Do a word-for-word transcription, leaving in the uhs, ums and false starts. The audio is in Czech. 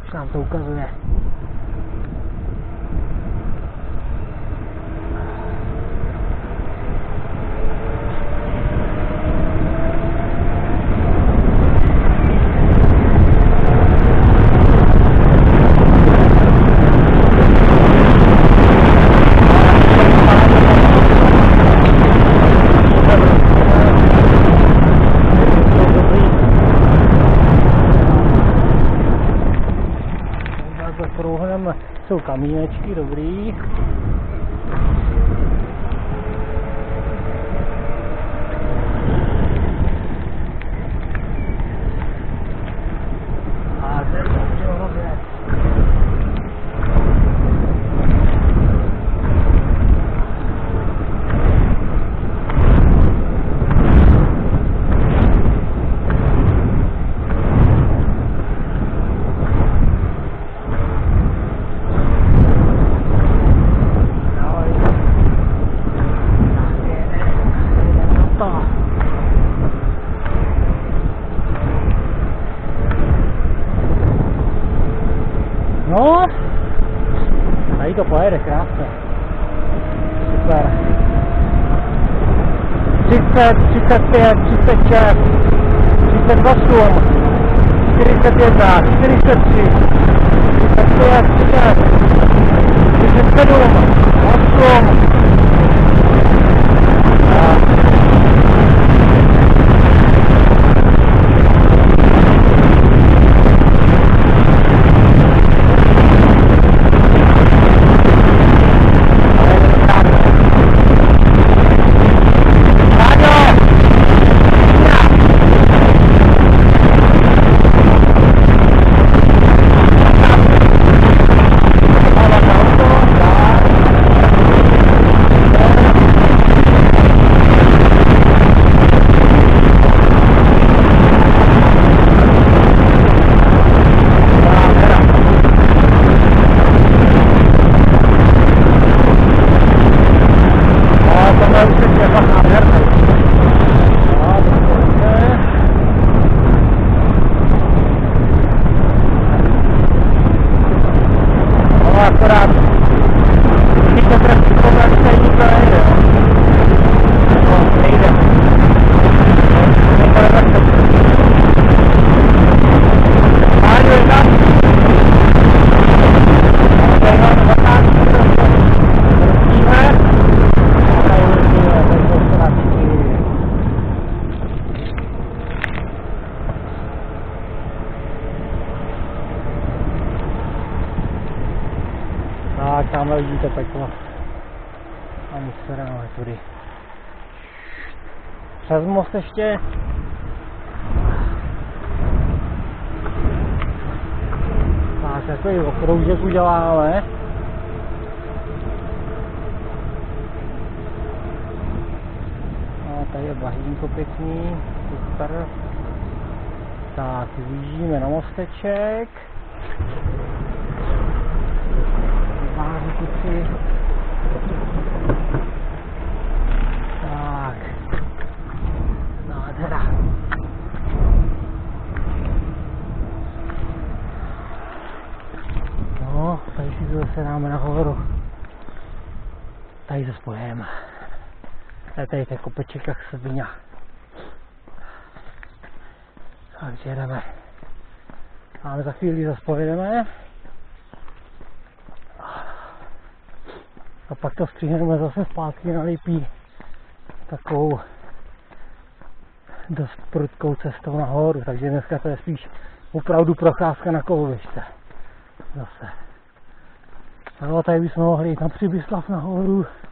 Už nám to ukazuje. Jsou kamínečky, dobrý. A to je to věc. No, tady to pojede krásně. Super. třicet, třicet pět, třicet šest, třicet osm, čtyřicet jedna, čtyřicet tři, třicet pět, třicet, třicet sedm, osm. Akorát když to prostě povrát stejný to nejde, nebo nejde. Nejde vrtě. Páňu je tam. Tady máme zatáčky prostě. Vrstíme. Tady vrstíme, tady to ztráčky. Tak, tamhle vidíte peklo. A my se dáme tudy. Přes most ještě. Tak, takový okroužek uděláme. A tady je bahínko pěkný, super. Tak, vyjíždíme na mosteček. Kuci. Tak. Nádhera. No, tady si to zase dáme nahoru. Tady se spojeme. Tady tady je kopeček jak svině. Takže jdeme. A my za chvíli zase pojedeme. A pak to stříhneme zase zpátky na Lipí takovou dost prudkou cestou nahoru, takže dneska to je spíš opravdu procházka na koloběžce. Zase. No, tady bychom mohli jít na Přibyslav nahoru.